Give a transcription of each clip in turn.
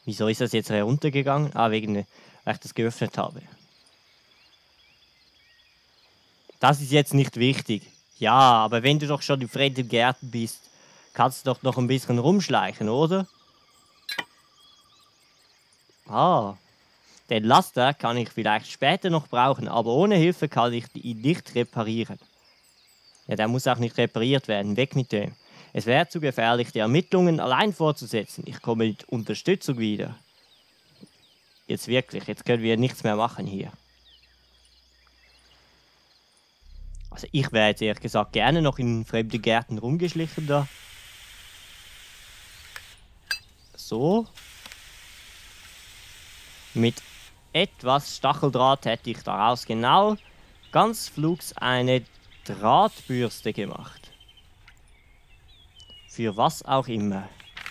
Wieso ist das jetzt heruntergegangen? Ah, weil ich das geöffnet habe. Das ist jetzt nicht wichtig. Ja, aber wenn du doch schon in fremden Gärten bist, kannst du doch noch ein bisschen rumschleichen, oder? Ah, den Laster kann ich vielleicht später noch brauchen, aber ohne Hilfe kann ich ihn nicht reparieren. Ja, der muss auch nicht repariert werden. Weg mit dem. Es wäre zu gefährlich, die Ermittlungen allein fortzusetzen. Ich komme mit Unterstützung wieder. Jetzt wirklich, jetzt können wir nichts mehr machen hier. Also ich wäre jetzt ehrlich gesagt gerne noch in fremde Gärten rumgeschlichen da. So. Mit etwas Stacheldraht hätte ich daraus genau ganz flugs eine Drahtbürste gemacht. Für was auch immer.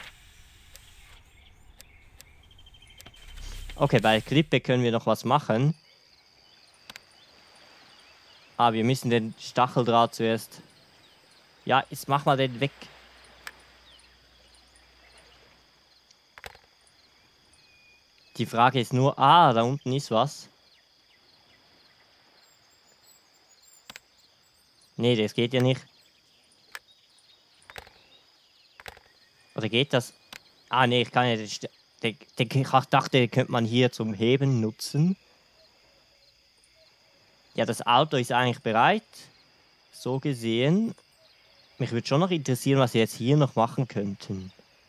Okay, bei der Klippe können wir noch was machen. Ah, wir müssen den Stacheldraht zuerst... Ja, jetzt mach mal den weg. Die Frage ist nur... Ah, da unten ist was. Nee, das geht ja nicht. Oder geht das? Ah, nee, ich kann ja... Ich dachte, den könnte man hier zum Heben nutzen. Ja, das Auto ist eigentlich bereit. So gesehen. Mich würde schon noch interessieren, was wir jetzt hier noch machen könnten.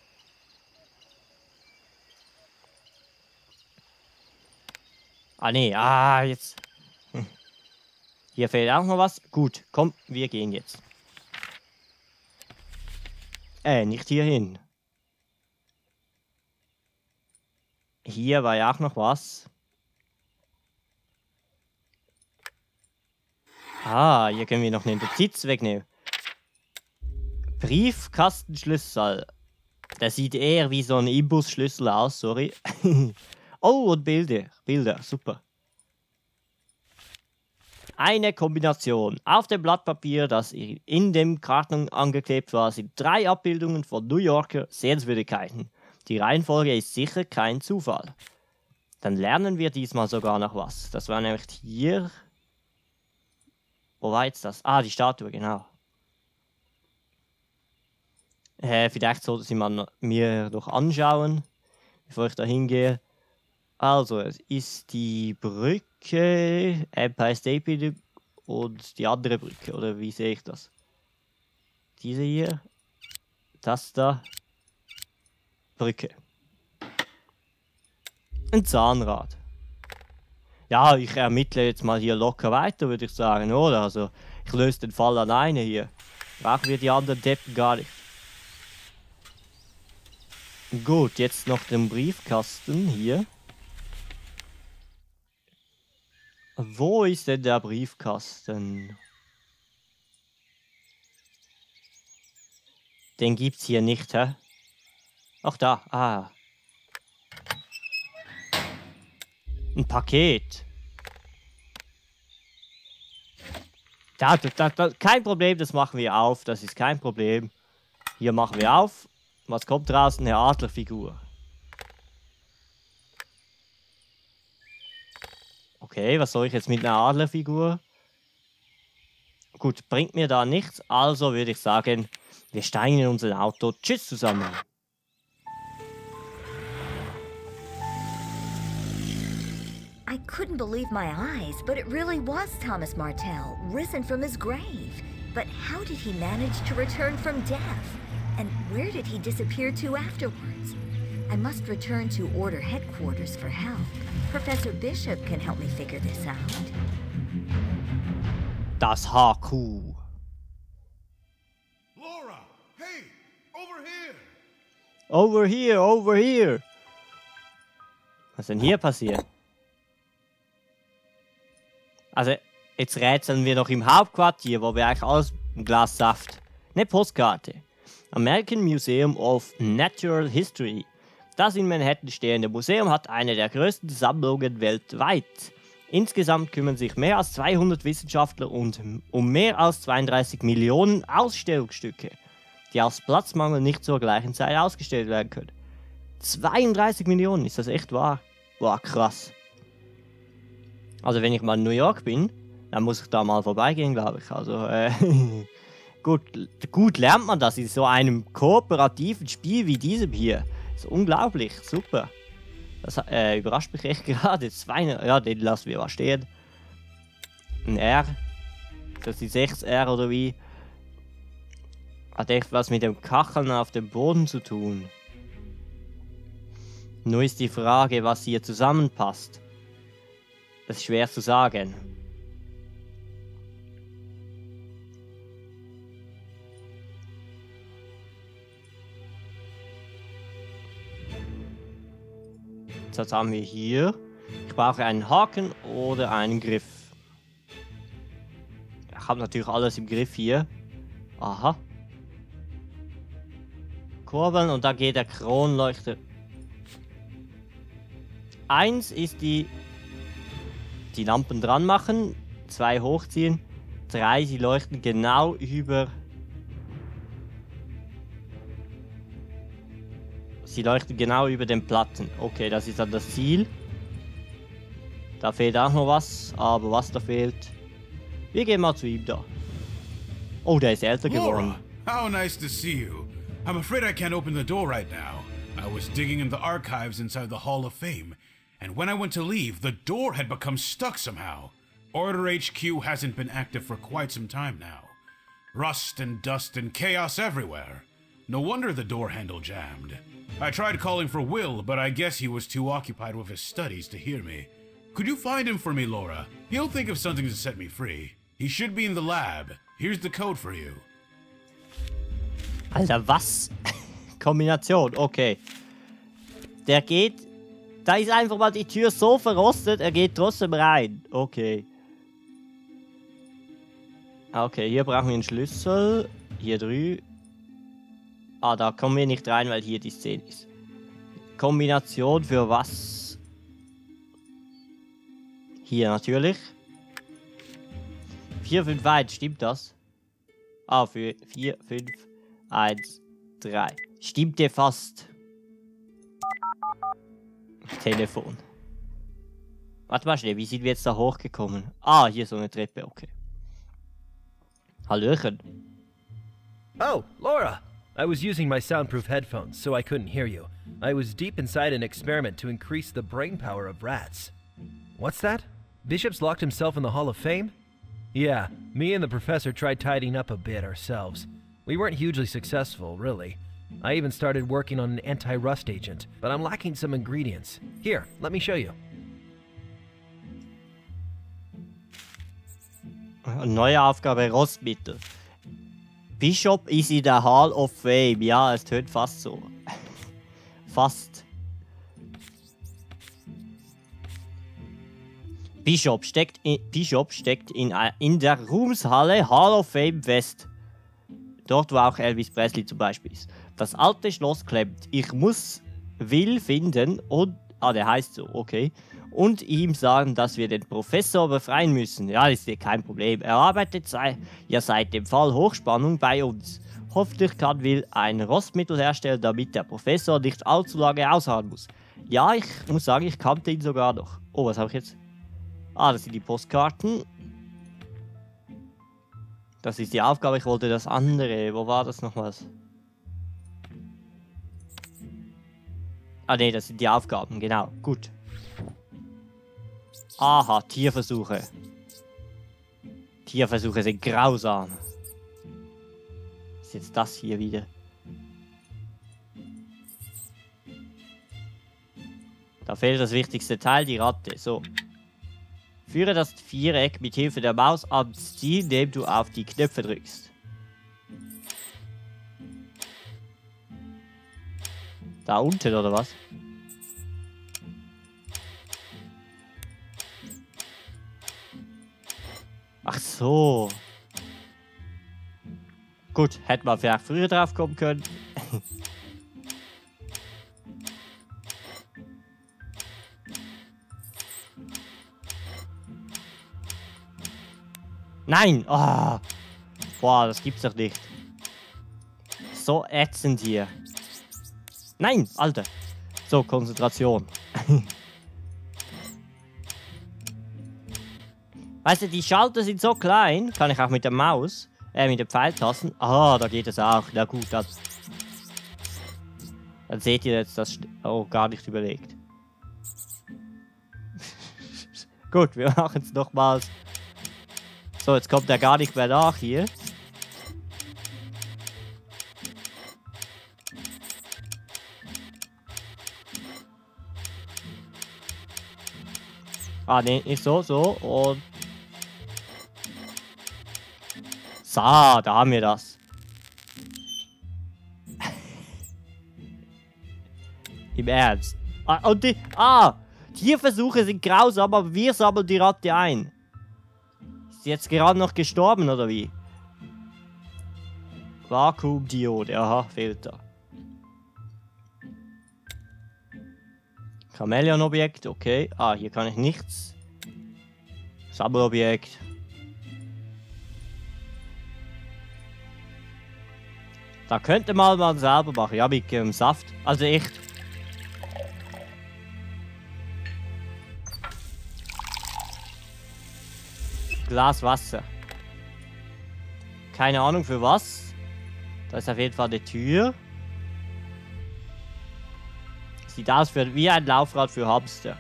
Ah, nee. Ah, jetzt. Hier fehlt auch noch was. Gut, komm, wir gehen jetzt. Nicht hier hin. Hier war ja auch noch was. Ah, hier können wir noch eine Notiz wegnehmen. Briefkastenschlüssel. Der sieht eher wie so ein Imbusschlüssel aus, sorry. Oh, und Bilder. Bilder, super. Eine Kombination. Auf dem Blatt Papier, das in dem Karton angeklebt war, sind 3 Abbildungen von New Yorker Sehenswürdigkeiten. Die Reihenfolge ist sicher kein Zufall. Dann lernen wir diesmal sogar noch was. Das war nämlich hier... Wo war jetzt das? Ah, die Statue, genau. Vielleicht sollte sie man mir noch anschauen, bevor ich da hingehe. Also, es ist die Brücke, Empire State Building und die andere Brücke, oder wie sehe ich das? Diese hier, das da, Brücke. Ein Zahnrad. Ja, ich ermittle jetzt mal hier locker weiter, würde ich sagen, oder? Also, ich löse den Fall alleine hier. Brauchen wir die anderen Deppen gar nicht. Gut, jetzt noch den Briefkasten hier. Wo ist denn der Briefkasten? Den gibt's hier nicht, hä? Ach da, ah. Ein Paket. Kein Problem, das machen wir auf. Das ist kein Problem. Hier machen wir auf. Was kommt raus? Eine Adlerfigur. Okay, was soll ich jetzt mit einer Adlerfigur? Gut, bringt mir da nichts. Also würde ich sagen, wir steigen in unser Auto. Tschüss zusammen. I couldn't believe my eyes, but it really was Thomas Martel, risen from his grave. But how did he manage to return from death? And where did he disappear to afterwards? I must return to Order headquarters for help. Professor Bishop can help me figure this out. Das HQ. Laura, hey, over here. Over here, over here. Was ist denn hier passiert? Also, jetzt rätseln wir noch im Hauptquartier, wo wir eigentlich alles ein Glas Saft. Eine Postkarte. American Museum of Natural History. Das in Manhattan stehende Museum hat eine der größten Sammlungen weltweit. Insgesamt kümmern sich mehr als 200 Wissenschaftler um mehr als 32 Millionen Ausstellungsstücke, die aus Platzmangel nicht zur gleichen Zeit ausgestellt werden können. 32 Millionen, ist das echt wahr? Boah, krass. Also wenn ich mal in New York bin, dann muss ich da mal vorbeigehen, glaube ich. Also, gut lernt man das in so einem kooperativen Spiel wie diesem hier. Das ist unglaublich, super. Das überrascht mich echt gerade. Ja, den lassen wir mal stehen. Ein R. Das ist 6R oder wie? Hat echt was mit dem Kacheln auf dem Boden zu tun. Nur ist die Frage, was hier zusammenpasst. Das ist schwer zu sagen. Jetzt haben wir hier. Ich brauche einen Haken oder einen Griff. Ich habe natürlich alles im Griff hier. Aha. Kurbeln und da geht der Kronleuchter. 1 ist die Lampen dran machen, 2 hochziehen, 3 sie leuchten genau über. Sie leuchten genau über den Platten. Okay, das ist dann das Ziel. Da fehlt auch noch was, aber was da fehlt. Wir gehen mal zu ihm da. Oh, der ist älter geworden. Laura, how nice to see you. I'm afraid I can't open the door right now. I was digging in the archives inside the Hall of Fame, and when I went to leave, the door had become stuck somehow. Order HQ hasn't been active for quite some time now. Rust and dust and chaos everywhere. No wonder the door handle jammed. I tried calling for Will, but I guess he was too occupied with his studies to hear me. Could you find him for me, Laura? He'll think of something to set me free. He should be in the lab. Here's the code for you. Alter, was? Kombination, okay. Der geht... Da ist einfach mal die Tür so verrostet, er geht trotzdem rein. Okay. Okay, hier brauchen wir einen Schlüssel. Hier drüben. Ah, da kommen wir nicht rein, weil hier die Szene ist. Kombination für was? Hier natürlich. 4, 5, 1, stimmt das? Ah, für 4, 5, 1, 3. Stimmt dir fast. Telefon. Warte mal schnell, wie sind wir jetzt da hochgekommen? Ah, hier so eine Treppe, okay. Hallöchen. Oh, Laura! I was using my soundproof headphones, so I couldn't hear you. I was deep inside an experiment to increase the brain power of rats. What's that? Bishop's locked himself in the Hall of Fame? Yeah, me and the professor tried tidying up a bit ourselves. We weren't hugely successful, really. I even started working on an anti-rust agent, but I'm lacking some ingredients. Here, let me show you. Neue Aufgabe, Rostmittel. Bishop ist in der Hall of Fame. Ja, es tönt fast so. Fast. Bishop steckt in der Ruhmeshalle Hall of Fame West. Dort, wo auch Elvis Presley zum Beispiel ist. Das alte Schloss klemmt. Ich muss Will finden und... Ah, der heißt so, okay. Und ihm sagen, dass wir den Professor befreien müssen. Ja, das ist ja kein Problem. Er arbeitet ja seit dem Fall Hochspannung bei uns. Hoffentlich kann Will ein Rostmittel herstellen, damit der Professor nicht allzu lange ausharren muss. Ja, ich muss sagen, ich kannte ihn sogar noch. Oh, was habe ich jetzt? Ah, das sind die Postkarten. Das ist die Aufgabe, ich wollte das andere. Wo war das nochmals? Ah ne, das sind die Aufgaben, genau. Gut. Aha, Tierversuche. Tierversuche sind grausam. Was ist jetzt das hier wieder? Da fehlt das wichtigste Teil, die Ratte. So. Führe das Viereck mit Hilfe der Maus ans Ziel, indem du auf die Knöpfe drückst. Da unten, oder was? Ach so. Gut, hätte man vielleicht früher drauf kommen können. Nein! Oh. Boah, das gibt's doch nicht. So ätzend hier. Nein, Alter. So, Konzentration. Weißt du, die Schalter sind so klein, kann ich auch mit der Maus, mit den Pfeiltasten. Ah, da geht es auch. Na gut, dann seht ihr jetzt das. Oh, gar nicht überlegt. Gut, wir machen es nochmals. So, jetzt kommt er gar nicht mehr nach hier. Ah, ne, nicht so, so. Und. So, da haben wir das. Im Ernst. Ah, und die. Ah! Tierversuche sind grausam, aber wir sammeln die Ratte ein. Ist sie jetzt gerade noch gestorben, oder wie? Vakuumdiode, aha, Filter. Chamäleon-Objekt, okay. Ah, hier kann ich nichts. Sammelobjekt. Da könnte man selber machen, ja, mit Saft. Also echt. Glas Wasser. Keine Ahnung für was. Da ist auf jeden Fall eine Tür. Sieht aus wie ein Laufrad für Hamster.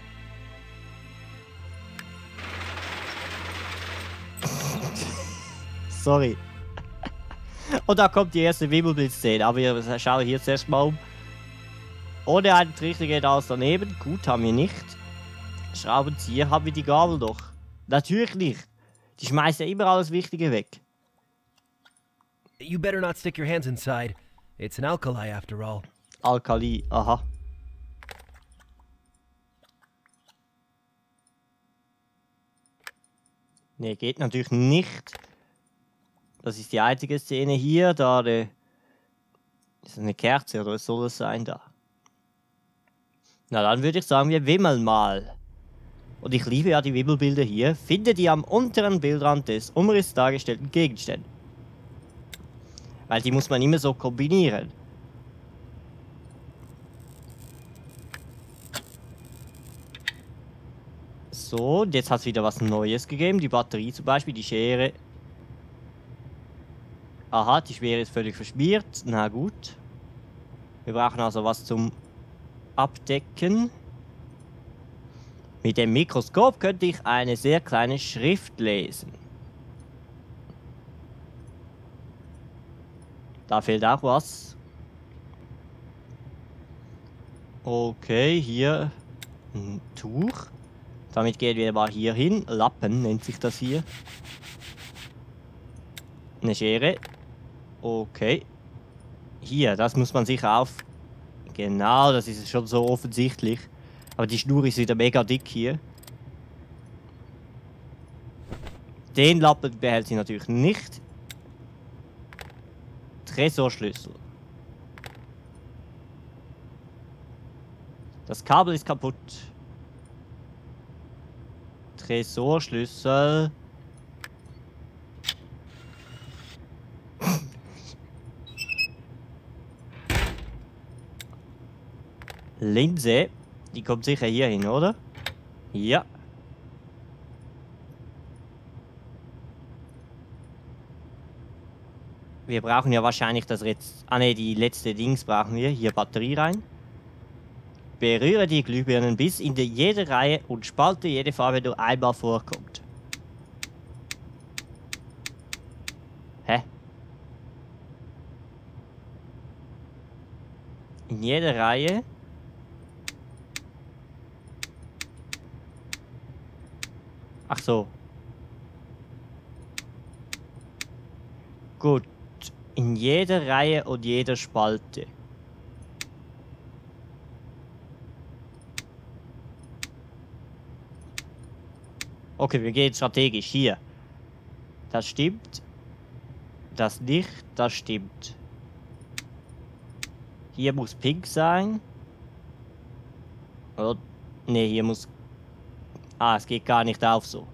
Sorry. Und da kommt die erste Wimmelblitz-Szene. Aber wir schauen hier zuerst mal um. Ohne einen Trichter geht alles daneben. Gut, haben wir nicht. Schraubenzieher haben wir die Gabel doch. Natürlich nicht. Die schmeißen ja immer alles Wichtige weg. You better not stick your hands inside. It's an alkali after all. Alkali, aha. Ne, geht natürlich nicht. Das ist die einzige Szene hier, da ist eine Kerze oder was soll das sein da? Na dann würde ich sagen, wir wimmeln mal. Und ich liebe ja die Wimmelbilder hier. Finde die am unteren Bildrand des Umriss dargestellten Gegenstände. Weil die muss man immer so kombinieren. So, und jetzt hat es wieder was Neues gegeben. Die Batterie zum Beispiel, die Schere. Aha, die Schere ist völlig verschmiert. Na gut. Wir brauchen also was zum Abdecken. Mit dem Mikroskop könnte ich eine sehr kleine Schrift lesen. Da fehlt auch was. Okay, hier ein Tuch. Damit gehen wir mal hier hin. Lappen nennt sich das hier. Eine Schere. Okay. Hier, das muss man sicher auf. Genau, das ist schon so offensichtlich. Aber die Schnur ist wieder mega dick hier. Den Lappen behält sie natürlich nicht. Tresorschlüssel. Das Kabel ist kaputt. Tresorschlüssel. Linse. Die kommt sicher hier hin, oder? Ja. Wir brauchen ja wahrscheinlich das jetzt. Ah ne, die letzte Dings brauchen wir. Hier Batterie rein. Berühre die Glühbirnen bis in jede Reihe und spalte jede Farbe nur einmal vorkommt. Hä? In jeder Reihe. Ach so. Gut. In jeder Reihe und jeder Spalte. Okay, wir gehen strategisch. Hier. Das stimmt. Das nicht. Das stimmt. Hier muss pink sein. Oder? Ne, hier muss... Ah, es geht gar nicht auf so.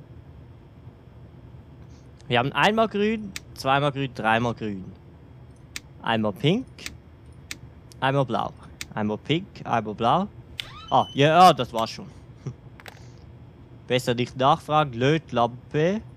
Wir haben einmal grün, zweimal grün, dreimal grün. Einmal pink. Einmal blau. Einmal pink, einmal blau. Ah, ja, das war's schon. Besser nicht nachfragen. Lötlampe.